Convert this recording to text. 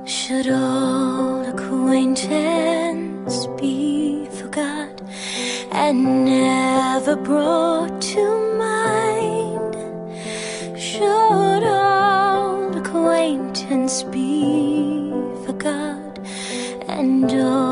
Should old acquaintance be forgot and never brought to mind? Should old acquaintance be forgot and